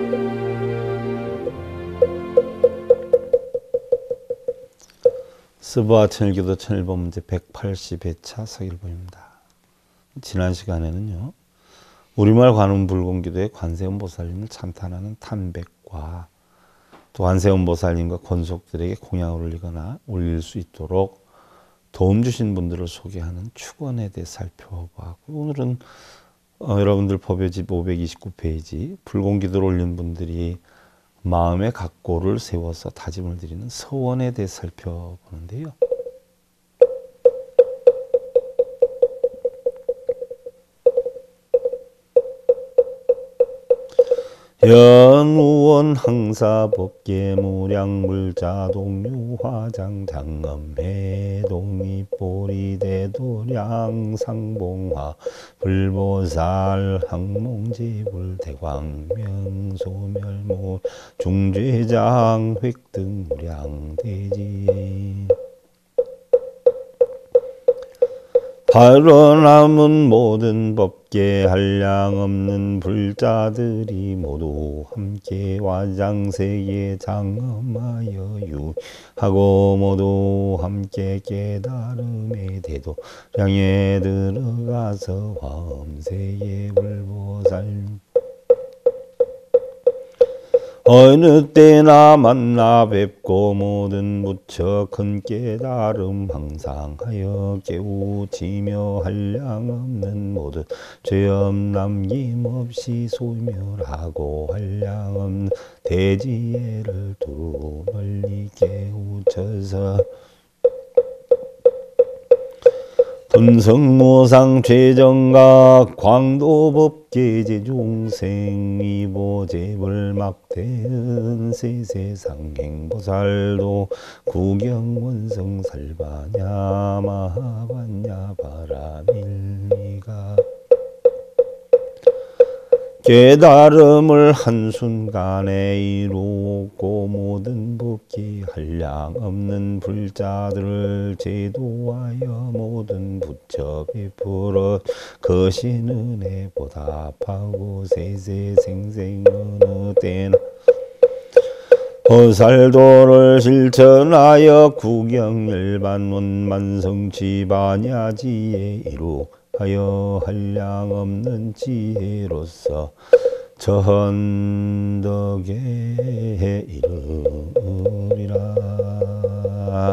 스바 천일교도 천일본 문제 180회차 서일보입니다. 지난 시간에는요, 우리말 관음불공기도의 관세음보살님을 찬탄하는 탄백과 또 관세음보살님과 권속들에게 공양을 올리거나 올릴 수 있도록 도움 주신 분들을 소개하는 축원에 대해 살펴보았고, 오늘은 여러분들 법요집 529페이지 불공기도를 올린 분들이 마음의 각고를 세워서 다짐을 드리는 서원에 대해 살펴보는데요. 연우원 항사법계 무량물자 동유화장 장엄해 독립보리대도량 상봉화 불보살 항몽지불 대광명소멸무 중죄장 획등 무량대지 바로 남은 모든 법계 한량 없는 불자들이 모두 함께 와장세계 장엄하여 유하고 모두 함께 깨달음의 대도량에 들어가서 화엄세계 불보살 어느 때나 만나 뵙고 모든 부처 큰 깨달음 항상 하여 깨우치며 한량없는 모든 죄업 남김없이 소멸하고 한량없는 대지혜를 두루 널리 깨우쳐서 분성무상 최정각 광도법계제 중생이보제불 막대은 세세상행보살도 구경원성살바냐 마하반야 바라밀미가 깨달음을 한순간에 이루고 모든 법기 한량 없는 불자들을 제도하여 모든 부처 베풀어 거신 은혜 보답하고 세세생생 어느 때나 보살도를 실천하여 구경일반 원만성취 반야지에 이루하여 한량 없는 지혜로서 전덕에 이르리라.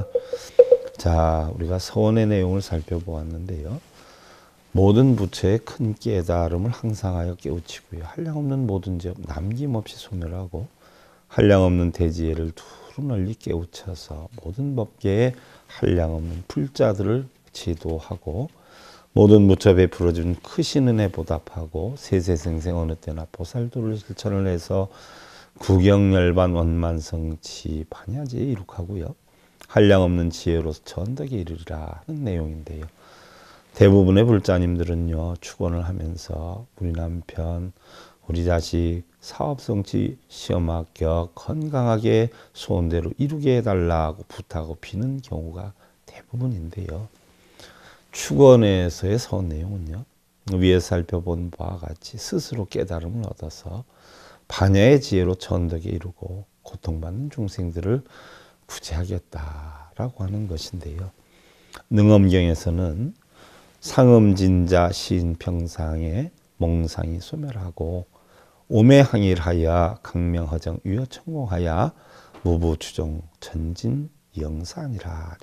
자, 우리가 서원의 내용을 살펴보았는데요. 모든 부처의 큰 깨달음을 항상 하여 깨우치고요. 한량없는 모든 죄업 남김없이 소멸하고 한량없는 대지혜를 두루 널리 깨우쳐서 모든 법계에 한량없는 불자들을 제도하고 모든 부처 베풀어준 크신 은혜 보답하고 세세생생 어느 때나 보살도를 실천을 해서 구경열반 원만성치 반야지에 이룩하고요. 한량없는 지혜로서 전덕에 이르리라 하는 내용인데요. 대부분의 불자님들은요, 축원을 하면서 우리 남편, 우리 자식, 사업성취, 시험 합격 건강하게 소원대로 이루게 해달라고 부탁하고 비는 경우가 대부분인데요. 축원에서의 서원 내용은요, 위에 살펴본 바와 같이 스스로 깨달음을 얻어서 반야의 지혜로 전덕에 이루고 고통받는 중생들을 구제하겠다라고 하는 것인데요. 능엄경에서는 상음진자 시인평상에 몽상이 소멸하고 오매항일하여 강명허정 위허천공하여 무부추종 전진 영산이라.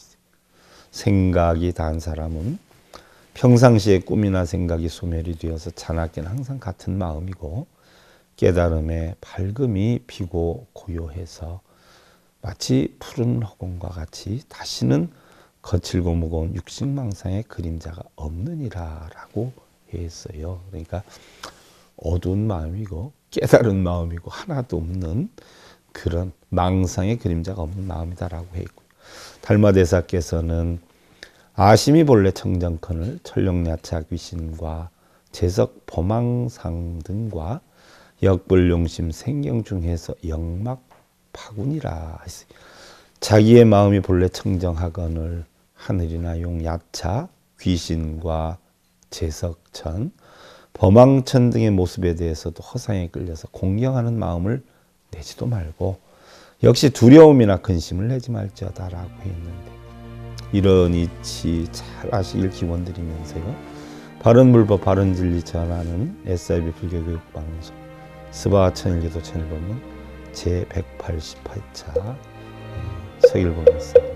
생각이 단 사람은 평상시에 꿈이나 생각이 소멸이 되어서 자나깨는 항상 같은 마음이고 깨달음에 밝음이 비고 고요해서 마치 푸른 허공과 같이 다시는 거칠고 무거운 육식망상의 그림자가 없느니라 라고 했어요. 그러니까 어두운 마음이고 깨달은 마음이고 하나도 없는 그런 망상의 그림자가 없는 마음이다라고 했고요. 달마대사께서는 아심이 본래 청정컨을 천령야차 귀신과 재석 범왕상 등과 역불용심 생경중해서 영막 파군이라 했어요. 자기의 마음이 본래 청정하거늘 하늘이나 용 야차 귀신과 재석천 범왕천 등의 모습에 대해서도 허상에 끌려서 공경하는 마음을 내지도 말고 역시 두려움이나 근심을 내지 말지어다라고 했는데, 이런 이치 잘 아시길 기원드리면서요. 바른 물법 바른 진리 전하는 SIB 불교교육방송 스바 천일기도 천일법문 제188차 서일봉이었습니다.